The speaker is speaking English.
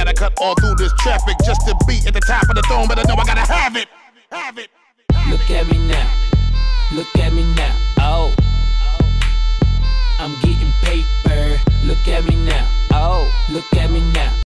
Gotta cut all through this traffic just to be at the top of the throne, but I know I gotta have it. Have it. Look at me now. Look at me now. Oh, I'm getting paper. Look at me now. Oh, look at me now.